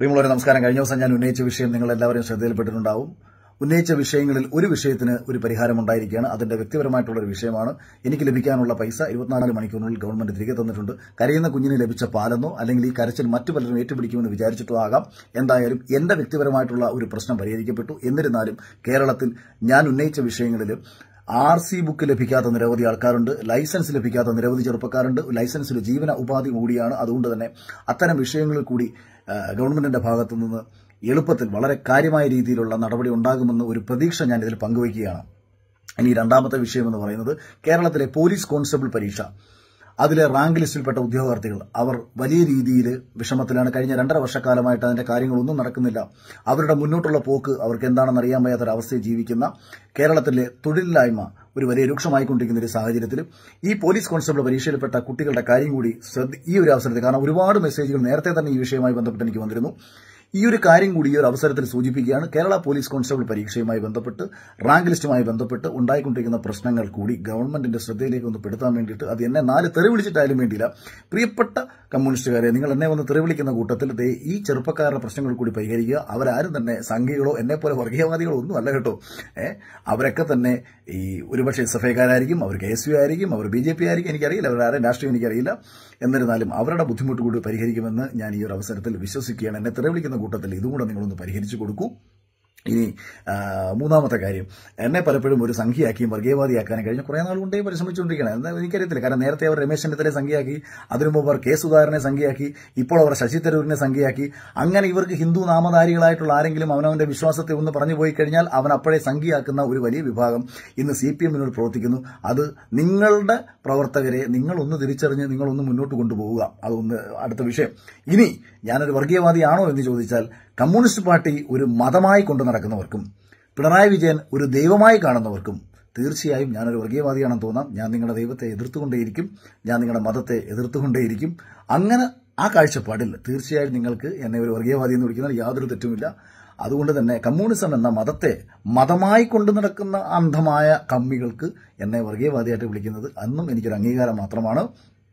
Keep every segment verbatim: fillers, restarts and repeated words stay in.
പ്രിയമുള്ളവരെ നമസ്കാരം. കഴിഞ്ഞ ദിവസം ഞാൻ ഉന്നയിച്ച വിഷയം നിങ്ങൾ എല്ലാവരും ശ്രദ്ധയിൽപ്പെട്ടിട്ടുണ്ടാവും. ഉന്നയിച്ച വിഷയങ്ങളിൽ ഒരു വിഷയത്തിന് ഒരു പരിഹാരം ഉണ്ടായിരിക്കുകയാണ്. അതിന്റെ വ്യക്തിപരമായിട്ടുള്ള ഒരു വിഷയമാണ്. എനിക്ക് ലഭിക്കാനുള്ള പൈസ ഇരുപത്തിനാല് മണിക്കൂറിനുള്ളിൽ ഗവൺമെന്റ് തിരികെ തന്നിട്ടുണ്ട്. കരയുന്ന കുഞ്ഞിന് ലഭിച്ച പാലെന്നോ അല്ലെങ്കിൽ ഈ കരച്ചിൽ മറ്റു പലരും ഏറ്റുപിടിക്കുമെന്ന് വിചാരിച്ചിട്ടോ ആകാം. എന്തായാലും എന്റെ വ്യക്തിപരമായിട്ടുള്ള ഒരു പ്രശ്നം പരിഹരിക്കപ്പെട്ടു. എന്നിരുന്നാലും കേരളത്തിൽ ഞാൻ ഉന്നയിച്ച വിഷയങ്ങളിൽ ആർ സി ബുക്ക് ലഭിക്കാത്ത നിരവധി ആൾക്കാരുണ്ട്, ലൈസൻസ് ലഭിക്കാത്ത നിരവധി ചെറുപ്പക്കാരുണ്ട്. ലൈസൻസിൽ ജീവന ഉപാധി കൂടിയാണ്. അതുകൊണ്ട് തന്നെ അത്തരം വിഷയങ്ങളിൽ കൂടി ഗവൺമെന്റിന്റെ ഭാഗത്തുനിന്ന് എളുപ്പത്തിൽ വളരെ കാര്യമായ രീതിയിലുള്ള നടപടി ഉണ്ടാകുമെന്ന് ഒരു പ്രതീക്ഷ ഞാൻ ഇതിൽ പങ്കുവയ്ക്കുകയാണ്. ഇനി രണ്ടാമത്തെ വിഷയം എന്ന് പറയുന്നത് കേരളത്തിലെ പോലീസ് കോൺസ്റ്റബിൾ പരീക്ഷ. അതിലെ റാങ്ക് ലിസ്റ്റിൽപ്പെട്ട ഉദ്യോഗാർത്ഥികൾ അവർ വലിയ രീതിയിൽ വിഷമത്തിലാണ്. കഴിഞ്ഞ രണ്ടര വർഷക്കാലമായിട്ട് അതിന്റെ കാര്യങ്ങളൊന്നും നടക്കുന്നില്ല. അവരുടെ മുന്നോട്ടുള്ള പോക്ക് അവർക്ക് എന്താണെന്ന് അറിയാൻ വയ്യാത്തൊരവസ്ഥയിൽ ജീവിക്കുന്ന കേരളത്തിലെ തൊഴിലില്ലായ്മ ഒരു വലിയ രൂക്ഷമായിക്കൊണ്ടിരിക്കുന്ന ഒരു സാഹചര്യത്തിൽ ഈ പോലീസ് കോൺസ്റ്റബിൾ പരീക്ഷയിൽപ്പെട്ട കുട്ടികളുടെ കാര്യം കൂടി ഈ ഒരു അവസരത്തിൽ, കാരണം ഒരുപാട് മെസ്സേജുകൾ നേരത്തെ തന്നെ ഈ വിഷയവുമായി ബന്ധപ്പെട്ട് എനിക്ക് വന്നിരുന്നു, ഈ ഒരു കാര്യം കൂടി ഈ ഒരു അവസരത്തിൽ സൂചിപ്പിക്കുകയാണ്. കേരള പോലീസ് കോൺസ്റ്റബിൾ പരീക്ഷയുമായി ബന്ധപ്പെട്ട് റാങ്ക് ലിസ്റ്റുമായി ബന്ധപ്പെട്ട് ഉണ്ടായിക്കൊണ്ടിരിക്കുന്ന പ്രശ്നങ്ങൾ കൂടി ഗവൺമെന്റിന്റെ ശ്രദ്ധയിലേക്ക് ഒന്ന് പെടുത്താൻ വേണ്ടിയിട്ട്, അത് എന്നെ നാല് തെറി വിളിച്ചിട്ടായാലും വേണ്ടിയില്ല, പ്രിയപ്പെട്ട കമ്മ്യൂണിസ്റ്റുകാരെ, നിങ്ങൾ എന്നെ ഒന്ന് തെറി വിളിക്കുന്ന കൂട്ടത്തിൽ ദേ ഈ ചെറുപ്പക്കാരുടെ പ്രശ്നങ്ങൾ കൂടി പരിഹരിക്കുക. അവരാരും തന്നെ സംഘികളോ എന്നെപ്പോലെ വർഗീയവാദികളോ ഒന്നും അല്ല കേട്ടോ. ഏഹ് അവരൊക്കെ തന്നെ ഈ ഒരുപക്ഷെ എസ് എഫ് ഐക്കാരായിരിക്കും, അവർ കെ എസ് യു ആയിരിക്കും, അവർ ബി ജെ പി ആയിരിക്കും, എനിക്കറിയില്ല, അവരാരും രാഷ്ട്രീയം എനിക്കറിയില്ല. എന്നിരുന്നാലും അവരുടെ ബുദ്ധിമുട്ട് കൂടി പരിഹരിക്കുമെന്ന് ഞാൻ ഈ ഒരു അവസരത്തിൽ വിശ്വസിക്കുകയാണ്. എന്നെ തെറി വിളിക്കുന്ന കൂട്ടത്തിൽ ഇതും കൂടെ നിങ്ങളൊന്ന് പരിഹരിച്ചു കൊടുക്കൂ. ഇനി മൂന്നാമത്തെ കാര്യം, എന്നെ പലപ്പോഴും ഒരു സംഖ്യയാക്കിയും വർഗീയവാദിയാക്കാനും കഴിഞ്ഞ കുറേ നാൾ കൊണ്ടേ പരിശ്രമിച്ചുകൊണ്ടിരിക്കണം. എന്താ എനിക്കറിയത്തില്ല. കാരണം നേരത്തെ അവർ രമേശ് ചെന്നിത്തലയെ സംഖ്യയാക്കി, അതിനു മുമ്പ് അവർ കെ സുധാകരനെ സംഖ്യയാക്കി, ഇപ്പോൾ അവർ ശശി തരൂരിനെ സംഖ്യയാക്കി. അങ്ങനെ ഇവർക്ക് ഹിന്ദു നാമധാരികളായിട്ടുള്ള ആരെങ്കിലും അവനവന്റെ വിശ്വാസത്തെ ഒന്ന് പറഞ്ഞു പോയി കഴിഞ്ഞാൽ അവൻ അപ്പോഴേ സംഖ്യയാക്കുന്ന ഒരു വലിയ വിഭാഗം ഇന്ന് സി പി എമ്മിനോട് പ്രവർത്തിക്കുന്നു. അത് നിങ്ങളുടെ പ്രവർത്തകരെ നിങ്ങളൊന്ന് തിരിച്ചറിഞ്ഞ് നിങ്ങളൊന്ന് മുന്നോട്ട് കൊണ്ടുപോവുക. അതൊന്ന് അടുത്ത വിഷയം. ഇനി ഞാനൊരു വർഗീയവാദിയാണോ എന്ന് ചോദിച്ചാൽ, കമ്മ്യൂണിസ്റ്റ് പാർട്ടി ഒരു മതമായി കൊണ്ടു നടക്കുന്നവർക്കും പിണറായി വിജയൻ ഒരു ദൈവമായി കാണുന്നവർക്കും തീർച്ചയായും ഞാനൊരു വർഗീയവാദിയാണെന്ന് തോന്നാം. ഞാൻ നിങ്ങളുടെ ദൈവത്തെ എതിർത്തുകൊണ്ടേയിരിക്കും, ഞാൻ നിങ്ങളുടെ മതത്തെ എതിർത്തുകൊണ്ടേയിരിക്കും. അങ്ങനെ ആ കാഴ്ചപ്പാടിൽ തീർച്ചയായും നിങ്ങൾക്ക് എന്നെ ഒരു വർഗീയവാദി എന്ന് വിളിക്കുന്നതിൽ യാതൊരു തെറ്റുമില്ല. അതുകൊണ്ട് തന്നെ കമ്മ്യൂണിസം എന്ന മതത്തെ മതമായി കൊണ്ടു നടക്കുന്ന അന്ധമായ കമ്മികൾക്ക് എന്നെ വർഗീയവാദിയായിട്ട് വിളിക്കുന്നത് അന്നും എനിക്കൊരു അംഗീകാരം മാത്രമാണ്.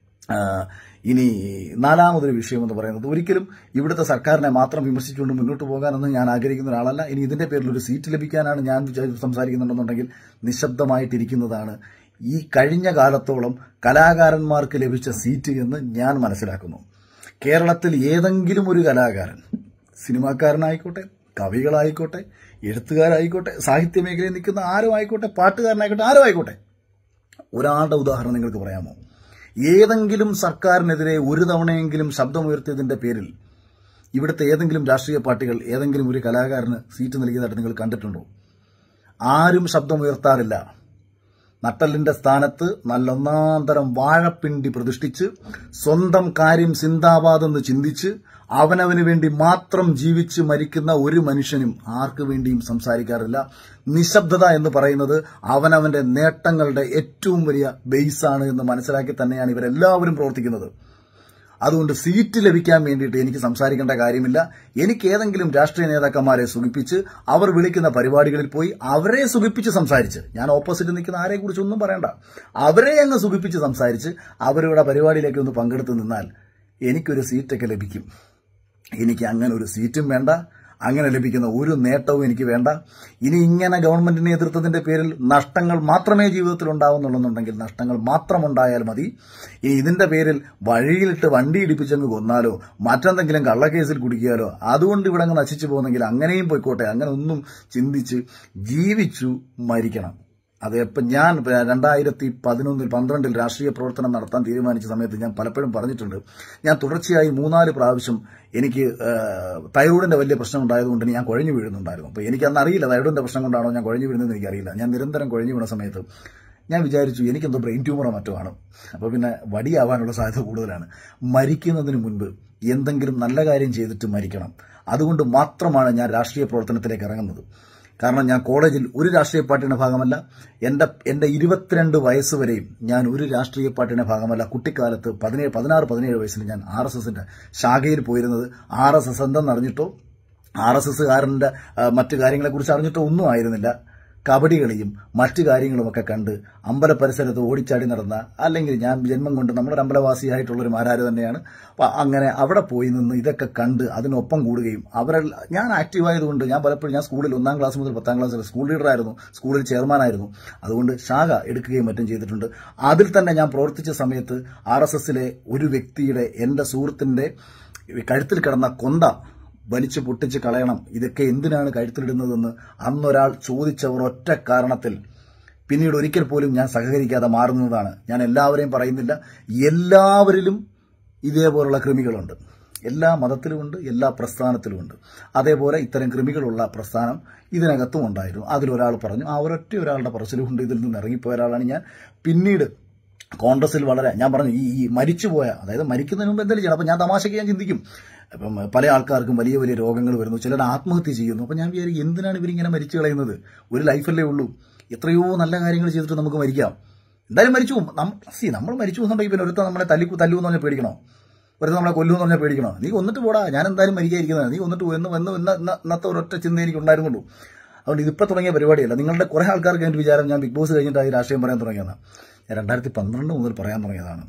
ഇനി നാലാമതൊരു വിഷയം എന്ന് പറയുന്നത്, ഒരിക്കലും ഇവിടുത്തെ സർക്കാരിനെ മാത്രം വിമർശിച്ചുകൊണ്ട് മുന്നോട്ട് പോകാനൊന്നും ഞാൻ ആഗ്രഹിക്കുന്ന ഒരാളല്ല. ഇനി ഇതിന്റെ പേരിൽ ഒരു സീറ്റ് ലഭിക്കാനാണ് ഞാൻ സംസാരിക്കുന്നുണ്ടെന്നുണ്ടെങ്കിൽ നിശബ്ദമായിട്ടിരിക്കുന്നതാണ് ഈ കഴിഞ്ഞ കാലത്തോളം കലാകാരന്മാർക്ക് ലഭിച്ച സീറ്റ് എന്ന് ഞാൻ മനസ്സിലാക്കുന്നു. കേരളത്തിൽ ഏതെങ്കിലും ഒരു കലാകാരൻ, സിനിമാക്കാരനായിക്കോട്ടെ, കവികളായിക്കോട്ടെ, എഴുത്തുകാരായിക്കോട്ടെ, സാഹിത്യ മേഖലയിൽ നിൽക്കുന്ന ആരും ആയിക്കോട്ടെ, പാട്ടുകാരനായിക്കോട്ടെ, ആരും ആയിക്കോട്ടെ, ഒരാളുടെ ഉദാഹരണം നിങ്ങൾക്ക് പറയാമോ? ഏതെങ്കിലും സർക്കാരിനെതിരെ ഒരു തവണയെങ്കിലും ശബ്ദമുയർത്തിയതിന്റെ പേരിൽ ഇവിടുത്തെ ഏതെങ്കിലും രാഷ്ട്രീയ പാർട്ടികൾ ഏതെങ്കിലും ഒരു കലാകാരന് സീറ്റ് നൽകിയതായിട്ട് നിങ്ങൾ കണ്ടിട്ടുണ്ടോ? ആരും ശബ്ദമുയർത്താറില്ല. നട്ടലിന്റെ സ്ഥാനത്ത് നല്ലൊന്നാന്തരം വാഴപ്പിണ്ടി പ്രതിഷ്ഠിച്ച് സ്വന്തം കാര്യം സിന്ദാബാദ് എന്ന് ചിന്തിച്ച് അവനവന് വേണ്ടി മാത്രം ജീവിച്ച് മരിക്കുന്ന ഒരു മനുഷ്യനും ആർക്കു വേണ്ടിയും സംസാരിക്കാറില്ല. നിശബ്ദത എന്ന് പറയുന്നത് അവനവന്റെ നേട്ടങ്ങളുടെ ഏറ്റവും വലിയ ബേസാണ് എന്ന് മനസ്സിലാക്കി തന്നെയാണ് ഇവരെല്ലാവരും പ്രവർത്തിക്കുന്നത്. അതുകൊണ്ട് സീറ്റ് ലഭിക്കാൻ വേണ്ടിയിട്ട് എനിക്ക് സംസാരിക്കേണ്ട കാര്യമില്ല. എനിക്ക് ഏതെങ്കിലും രാഷ്ട്രീയ നേതാക്കന്മാരെ സുഖിപ്പിച്ച് അവർ വിളിക്കുന്ന പരിപാടികളിൽ പോയി അവരെ സുഖിപ്പിച്ച് സംസാരിച്ച്, ഞാൻ ഓപ്പോസിറ്റ് നിൽക്കുന്ന ആരെ കുറിച്ചൊന്നും പറയണ്ട, അവരെ അങ്ങ് സുഖിപ്പിച്ച് സംസാരിച്ച് അവരുടെ പരിപാടിയിലേക്ക് ഒന്ന് പങ്കെടുത്ത് നിന്നാൽ എനിക്കൊരു സീറ്റൊക്കെ ലഭിക്കും. എനിക്ക് അങ്ങനെ ഒരു സീറ്റും വേണ്ട, അങ്ങനെ ലഭിക്കുന്ന ഒരു നേട്ടവും എനിക്ക് വേണ്ട. ഇനി ഇങ്ങനെ ഗവൺമെന്റിനെ എതിർത്തതിന്റെ പേരിൽ നഷ്ടങ്ങൾ മാത്രമേ ജീവിതത്തിൽ ഉണ്ടാവുന്നുണ്ടെന്നുണ്ടെങ്കിൽ നഷ്ടങ്ങൾ മാത്രം ഉണ്ടായാൽ മതി. ഇനി ഇതിന്റെ പേരിൽ വഴിയിലിട്ട് വണ്ടി ഇടിപ്പിച്ചങ്ങ് കൊന്നാലോ മറ്റെന്തെങ്കിലും കള്ളക്കേസിൽ കുടിക്കിയാലോ അതുകൊണ്ട് ഇവിടെ അങ്ങ് നശിച്ചു പോകുന്നെങ്കിൽ അങ്ങനെയും പോയിക്കോട്ടെ. അങ്ങനെ ഒന്നും ചിന്തിച്ച് ജീവിച്ചു മരിക്കണം. അത് ഇപ്പം ഞാൻ രണ്ടായിരത്തി പതിനൊന്നിൽ പന്ത്രണ്ടിൽ രാഷ്ട്രീയ പ്രവർത്തനം നടത്താൻ തീരുമാനിച്ച സമയത്ത് ഞാൻ പലപ്പോഴും പറഞ്ഞിട്ടുണ്ട്, ഞാൻ തുടർച്ചയായി മൂന്നാല് പ്രാവശ്യം എനിക്ക് തൈറോയിഡിന്റെ വലിയ പ്രശ്നം ഉണ്ടായതുകൊണ്ട് ഞാൻ കുഴഞ്ഞു വീഴുന്നുണ്ടായിരുന്നു. അപ്പോൾ എനിക്ക് അന്ന് അറിയില്ല തൈറോയിഡിന്റെ പ്രശ്നം കൊണ്ടാണോ ഞാൻ കുഴഞ്ഞു വീഴുന്നതെന്ന് എനിക്കറിയില്ല. ഞാൻ നിരന്തരം കുഴഞ്ഞു വീണ സമയത്ത് ഞാൻ വിചാരിച്ചു എനിക്കെന്തോ ബ്രെയിൻ ട്യൂമറോ മറ്റോ ആണ്. അപ്പോൾ പിന്നെ വടിയാവാനുള്ള സാധ്യത കൂടുതലാണ്. മരിക്കുന്നതിന് മുൻപ് എന്തെങ്കിലും നല്ല കാര്യം ചെയ്തിട്ട് മരിക്കണം. അതുകൊണ്ട് മാത്രമാണ് ഞാൻ രാഷ്ട്രീയ പ്രവർത്തനത്തിലേക്ക് ഇറങ്ങുന്നത്. കാരണം ഞാൻ കോളേജിൽ ഒരു രാഷ്ട്രീയ പാർട്ടിയുടെ ഭാഗമല്ല. എന്റെ എന്റെ ഇരുപത്തിരണ്ട് വയസ്സ് വരെയും ഞാൻ ഒരു രാഷ്ട്രീയ പാർട്ടിയുടെ ഭാഗമല്ല. കുട്ടിക്കാലത്ത് പതിനേഴ് പതിനാറ് പതിനേഴ് വയസ്സിൽ ഞാൻ ആർ എസ് എസിന്റെ ശാഖയിൽ പോയിരുന്നത് ആർ എസ് എസ് എന്തെന്ന് അറിഞ്ഞിട്ടോ ആർ എസ് എസുകാരന്റെ മറ്റു കാര്യങ്ങളെക്കുറിച്ച് അറിഞ്ഞിട്ടോ ഒന്നും ആയിരുന്നില്ല. കബഡികളിയും മറ്റു കാര്യങ്ങളുമൊക്കെ കണ്ട് അമ്പല പരിസരത്ത് ഓടിച്ചാടി നടന്ന, അല്ലെങ്കിൽ ഞാൻ ജന്മം കൊണ്ട് നമ്മളൊരു അമ്പലവാസിയായിട്ടുള്ളൊരു മാരാര് തന്നെയാണ്. അപ്പം അങ്ങനെ അവിടെ പോയി നിന്ന് ഇതൊക്കെ കണ്ട് അതിനൊപ്പം കൂടുകയും അവരെ ഞാൻ ആക്റ്റീവായതുകൊണ്ട് ഞാൻ പലപ്പോഴും ഞാൻ സ്കൂളിൽ ഒന്നാം ക്ലാസ് മുതൽ പത്താം ക്ലാസ് വരെ സ്കൂൾ ലീഡറായിരുന്നു, സ്കൂളിൽ ചെയർമാനായിരുന്നു. അതുകൊണ്ട് ശാഖ എടുക്കുകയും മറ്റും ചെയ്തിട്ടുണ്ട്. അതിൽ തന്നെ ഞാൻ പ്രവർത്തിച്ച സമയത്ത് ആർ എസ് എസിലെ ഒരു വ്യക്തിയുടെ എൻ്റെ സുഹൃത്തിൻ്റെ കഴുത്തിൽ കിടന്ന കൊന്ത വലിച്ചു പൊട്ടിച്ച് കളയണം, ഇതൊക്കെ എന്തിനാണ് കഴുത്തിലിടുന്നതെന്ന് അന്നൊരാൾ ചോദിച്ചവർ ഒറ്റ കാരണത്തിൽ പിന്നീട് ഒരിക്കൽ പോലും ഞാൻ സഹകരിക്കാതെ മാറുന്നതാണ്. ഞാൻ എല്ലാവരെയും പറയുന്നില്ല, എല്ലാവരിലും ഇതേപോലുള്ള കൃമികളുണ്ട്. എല്ലാ മതത്തിലുമുണ്ട്, എല്ലാ പ്രസ്ഥാനത്തിലുമുണ്ട്. അതേപോലെ ഇത്തരം കൃമികളുള്ള പ്രസ്ഥാനം ഇതിനകത്തും ഉണ്ടായിരുന്നു. അതിലൊരാൾ പറഞ്ഞു, ആ ഒരൊറ്റ ഒരാളുടെ പറച്ചിലുകൊണ്ട് ഇതിൽ നിന്ന് ഇറങ്ങിപ്പോയ ഒരാളാണ് ഞാൻ. പിന്നീട് കോൺഗ്രസിൽ വളരെ ഞാൻ പറഞ്ഞു ഈ ഈ മരിച്ചുപോയ, അതായത് മരിക്കുന്നതിന് മുമ്പ് എന്തെങ്കിലും ചെയ്യണം. അപ്പം ഞാൻ തമാശയ്ക്ക് ഞാൻ ചിന്തിക്കും, അപ്പം പല ആൾക്കാർക്കും വലിയ വലിയ രോഗങ്ങൾ വരുന്നു, ചിലർ ആത്മഹത്യ ചെയ്യുന്നു. അപ്പം ഞാൻ വിചാരിക്കും എന്തിനാണ് ഇവരിങ്ങനെ മരിച്ചു കളയുന്നത്? ഒരു ലൈഫല്ലേ ഉള്ളൂ, എത്രയോ നല്ല കാര്യങ്ങൾ ചെയ്തിട്ട് നമുക്ക് മരിക്കാം. എന്തായാലും മരിച്ചു പോകും. സി നമ്മൾ മരിച്ചു പോകുന്നുണ്ടെങ്കിൽ പിന്നെ ഒരുത്ത നമ്മളെ തല്ലി തല്ലു എന്ന് പറഞ്ഞാൽ പേടിക്കണോ? ഒരുത്ത നമ്മളെ കൊല്ലുമെന്ന് പറഞ്ഞാൽ പേടിക്കണോ? നീ ഒന്നിട്ട് പോടാ, ഞാൻ എന്തായാലും മരിക്കാതിരിക്കുന്നത്, നീ ഒന്നിട്ട് എന്ന് വന്ന് ഇന്നത്തെ ഒരൊറ്റ ചിന്ത എനിക്ക് ഉണ്ടായിരുന്നുള്ളൂ. അതുകൊണ്ട് ഇതിപ്പോൾ തുടങ്ങിയ പരിപാടിയല്ല. നിങ്ങളുടെ കുറേ ആൾക്കാർക്ക് എൻ്റെ വിചാരം ഞാൻ ബിഗ് ബോസ് കഴിഞ്ഞിട്ടായി രാഷ്ട്രീയം പറയാൻ തുടങ്ങിയതാണ്. ഞാൻ രണ്ടായിരത്തി പന്ത്രണ്ട് മുതൽ പറയാൻ തുടങ്ങിയതാണ്.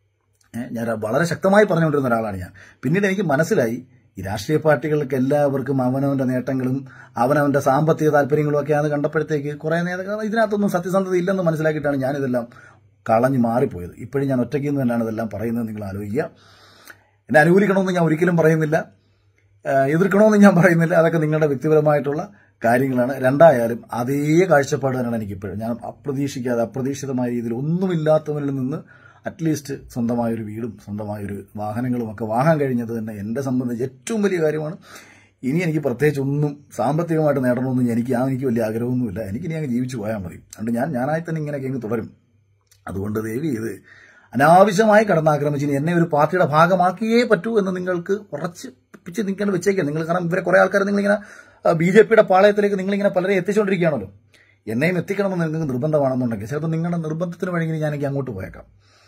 ഞാൻ വളരെ ശക്തമായി പറഞ്ഞുകൊണ്ടിരുന്ന ഒരാളാണ് ഞാൻ. പിന്നീട് എനിക്ക് മനസ്സിലായി ഈ രാഷ്ട്രീയ പാർട്ടികൾക്ക് എല്ലാവർക്കും അവനവൻ്റെ നേട്ടങ്ങളും അവനവൻ്റെ സാമ്പത്തിക താല്പര്യങ്ങളും ഒക്കെയാണ് കണ്ടപ്പോഴത്തേക്ക് കുറേ നേതാക്കൾ ഇതിനകത്തൊന്നും സത്യസന്ധത ഇല്ലെന്ന് മനസ്സിലാക്കിയിട്ടാണ് ഞാനിതെല്ലാം കളഞ്ഞു മാറിപ്പോയത്. ഇപ്പോഴും ഞാൻ ഒറ്റയ്ക്ക് നിന്ന് തന്നെയാണ് ഇതെല്ലാം പറയുന്നത്. നിങ്ങൾ ആലോചിക്കുക. എന്നെ അനുകൂലിക്കണമെന്ന് ഞാൻ ഒരിക്കലും പറയുന്നില്ല, എതിർക്കണമെന്ന് ഞാൻ പറയുന്നില്ല. അതൊക്കെ നിങ്ങളുടെ വ്യക്തിപരമായിട്ടുള്ള കാര്യങ്ങളാണ്. രണ്ടായാലും അതേ കാഴ്ചപ്പാട് തന്നെയാണ് എനിക്കിപ്പോഴും. ഞാൻ അപ്രതീക്ഷിക്കാതെ അപ്രതീക്ഷിതമായ രീതിയിൽ ഒന്നുമില്ലാത്തവരിൽ നിന്ന് അറ്റ്ലീസ്റ്റ് സ്വന്തമായൊരു വീടും സ്വന്തമായൊരു വാഹനങ്ങളും ഒക്കെ വാങ്ങാൻ കഴിഞ്ഞത് തന്നെ എന്നെ സംബന്ധിച്ച് ഏറ്റവും വലിയ കാര്യമാണ്. ഇനി എനിക്ക് പ്രത്യേകിച്ച് ഒന്നും സാമ്പത്തികമായിട്ട് നേടണമെന്നും എനിക്ക് ആ എനിക്ക് വലിയ ആഗ്രഹമൊന്നുമില്ല. എനിക്കിനി അങ്ങ് ജീവിച്ചു പോയാൽ മതി. അതുകൊണ്ട് ഞാൻ ഞാനായി തന്നെ ഇങ്ങനെയൊക്കെ അങ്ങ് തുടരും. അതുകൊണ്ട് ദേവി ഇത് അനാവശ്യമായി കടന്നാക്രമിച്ച് ഇനി എന്നെ ഒരു പാർട്ടിയുടെ ഭാഗമാക്കിയേ പറ്റൂ എന്ന് നിങ്ങൾക്ക് ഉറച്ച് പിച്ച് നിൽക്കാൻ വെച്ചേക്കാം നിങ്ങൾ. കാരണം ഇവരെ കുറേ ആൾക്കാർ നിങ്ങളിങ്ങനെ ബി ജെ പിയുടെ പാളയത്തിലേക്ക് നിങ്ങളിങ്ങനെ പലരെ എത്തിച്ചുകൊണ്ടിരിക്കുകയാണല്ലോ. എന്നെയും എത്തിക്കണമെന്ന് നിങ്ങൾക്ക് നിർബന്ധമാണെന്നുണ്ടെങ്കിൽ ചിലപ്പോൾ നിങ്ങളുടെ നിർബന്ധത്തിന് വഴങ്ങി ഞാൻ എനിക്ക് അങ്ങോട്ട് പോയേക്കാം.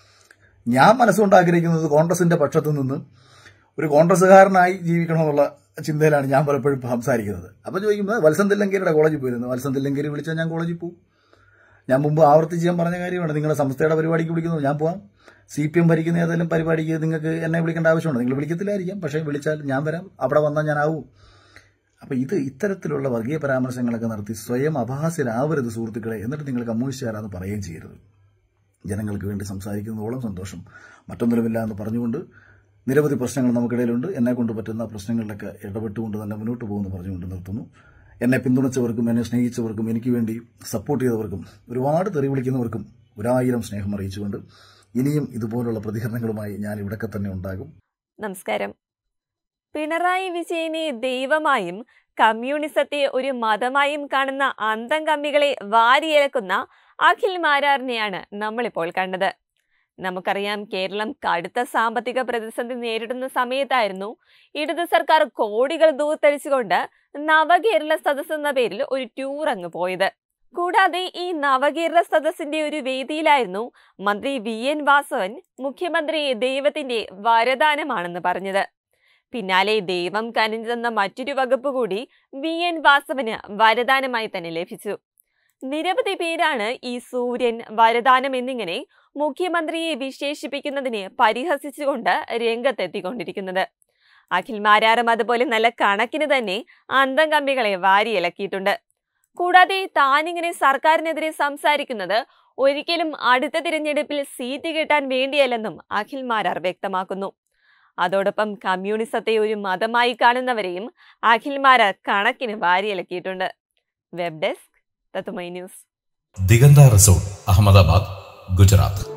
ഞാൻ മനസ്സുകൊണ്ട് ആഗ്രഹിക്കുന്നത് കോൺഗ്രസിന്റെ പക്ഷത്തു നിന്ന് ഒരു കോൺഗ്രസ്സുകാരനായി ജീവിക്കണമെന്നുള്ള ചിന്തയിലാണ് ഞാൻ പലപ്പോഴും സംസാരിക്കുന്നത്. അപ്പോൾ ചോദിക്കുമ്പോൾ വത്സൻ തില്ലങ്കേരിയുടെ കോളേജിൽ പോയിരുന്നു. വത്സൻ തില്ലങ്കേരി വിളിച്ചാൽ ഞാൻ കോളേജിൽ പോകും. ഞാൻ മുമ്പ് ആവർത്തിച്ച് ഞാൻ പറഞ്ഞ കാര്യമാണ്, നിങ്ങളുടെ സംസ്ഥയുടെ പരിപാടിക്ക് വിളിക്കുന്നത് ഞാൻ പോകാം. സി പി എം ഭരിക്കുന്ന ഏതെങ്കിലും പരിപാടിക്ക് നിങ്ങൾക്ക് എന്നെ വിളിക്കേണ്ട ആവശ്യമുണ്ട്. നിങ്ങൾ വിളിക്കത്തില്ലായിരിക്കാം, പക്ഷേ വിളിച്ചാൽ ഞാൻ വരാം. അവിടെ വന്നാൽ ഞാൻ ആവും. അപ്പോൾ ഇത് ഇത്തരത്തിലുള്ള വർഗീയ പരാമർശങ്ങളൊക്കെ നടത്തി സ്വയം അപഹാസ്യരാവരുത് സുഹൃത്തുക്കളെ. എന്നിട്ട് നിങ്ങൾ കമ്മ്യൂണിസ്റ്റുകാരാന്ന് പറയുകയും ചെയ്യരുത്. ജനങ്ങൾക്ക് വേണ്ടി സംസാരിക്കുന്നതോളം സന്തോഷം മറ്റൊന്നിലുമില്ല എന്ന് പറഞ്ഞുകൊണ്ട് നിരവധി പ്രശ്നങ്ങൾ നമുക്കിടയിലുണ്ട്. എന്നെ കൊണ്ട് പറ്റുന്ന പ്രശ്നങ്ങളിലൊക്കെ ഇടപെട്ടുകൊണ്ട് തന്നെ മുന്നോട്ട് പോകുമെന്ന് പറഞ്ഞുകൊണ്ട് നിർത്തുന്നു. എന്നെ പിന്തുണച്ചവർക്കും എന്നെ സ്നേഹിച്ചവർക്കും എനിക്ക് വേണ്ടി സപ്പോർട്ട് ചെയ്തവർക്കും ഒരുപാട് തെറി വിളിക്കുന്നവർക്കും ഒരായിരം സ്നേഹം അറിയിച്ചുകൊണ്ട് ഇനിയും ഇതുപോലുള്ള പ്രതികരണങ്ങളുമായി ഞാൻ ഇവിടൊക്കെ തന്നെ ഉണ്ടാകും. നമസ്കാരം. പിണറായി വിജയനെ ദൈവമായും കമ്മ്യൂണിസത്തെ ഒരു മതമായും കാണുന്ന അന്തം കമ്മികളെ വാരിയിളക്കുന്ന അഖിൽ മാരാറിനെയാണ് നമ്മളിപ്പോൾ കണ്ടത്. നമുക്കറിയാം, കേരളം കടുത്ത സാമ്പത്തിക പ്രതിസന്ധി നേരിടുന്ന സമയത്തായിരുന്നു ഇടത് സർക്കാർ കോടികൾ ദൂർത്തടിച്ചുകൊണ്ട് നവകേരള സദസ് എന്ന പേരിൽ ഒരു ടൂർ അങ്ങ് പോയത്. കൂടാതെ ഈ നവകേരള സദസ്സിന്റെ ഒരു വേദിയിലായിരുന്നു മന്ത്രി വി എൻ വാസവൻ മുഖ്യമന്ത്രി ദൈവത്തിന്റെ വരദാനമാണെന്ന് പറഞ്ഞത്. പിന്നാലെ ദൈവം കനിഞ്ഞെന്ന മറ്റൊരു വകുപ്പ് കൂടി വി എൻ വാസവന് വരദാനമായി തന്നെ ലഭിച്ചു. നിരവധി പേരാണ് ഈ സൂര്യൻ, വരദാനം എന്നിങ്ങനെ മുഖ്യമന്ത്രിയെ വിശേഷിപ്പിക്കുന്നതിനെ പരിഹസിച്ചുകൊണ്ട് രംഗത്തെത്തിക്കൊണ്ടിരിക്കുന്നത്. അഖിൽ മാരാറും അതുപോലെ നല്ല കണക്കിന് തന്നെ അന്തം കമ്പികളെ വാരിയിളക്കിയിട്ടുണ്ട്. കൂടാതെ താനിങ്ങനെ സർക്കാരിനെതിരെ സംസാരിക്കുന്നത് ഒരിക്കലും അടുത്ത തിരഞ്ഞെടുപ്പിൽ സീറ്റ് കിട്ടാൻ വേണ്ടിയല്ലെന്നും അഖിൽ മാരാർ വ്യക്തമാക്കുന്നു. അതോടൊപ്പം കമ്മ്യൂണിസത്തെ ഒരു മതമായി കാണുന്നവരെയും അഖിൽ മാരാർ കണക്കിന് വാരിയിളക്കിയിട്ടുണ്ട്. വെബ് ഡെസ്ക് തത്തുമൈ ന്യൂസ്. ദിഗന്ത റിസോർട്ട്, അഹമ്മദാബാദ്, ഗുജറാത്ത്.